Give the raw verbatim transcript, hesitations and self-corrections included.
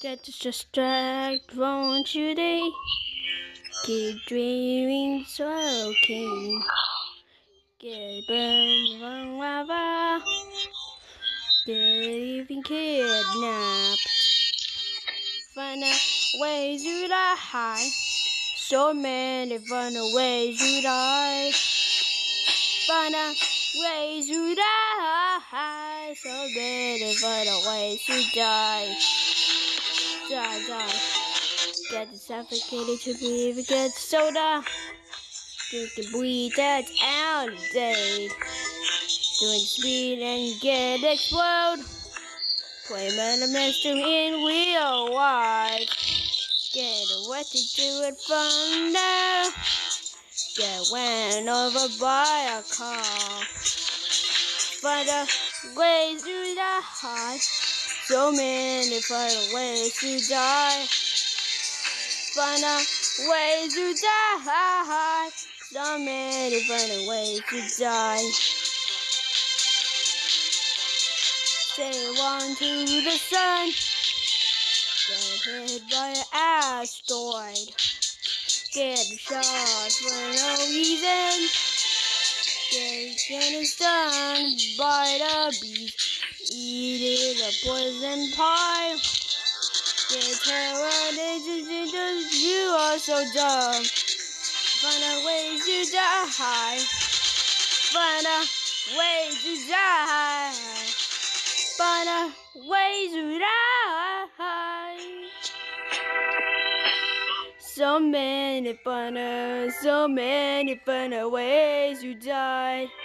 Get distracted, won't you they? Keep dreaming so okay. Get burned from lava. Get even kidnapped. Find a ways to die. So many fun ways to die. Find a ways to die. So many fun ways to die. Die, die. Get suffocated to breathe, get soda. Drinking weed that's out of date. Doing speed and get explode. Play Murder Mystery in real life. Get what to do it from now. Get ran over by a car. Find a ways to die. So many fun ways to die. Find a ways to die. So many fun ways to die. Say one to the sun. Get hit by an asteroid. Get shot for no reason. Get getting stung by the beast. Eating a poison pie. Get terrorized, you are so dumb. Find a way to die. Find a way to die. Find a way to die. So many fun, so many fun ways to die.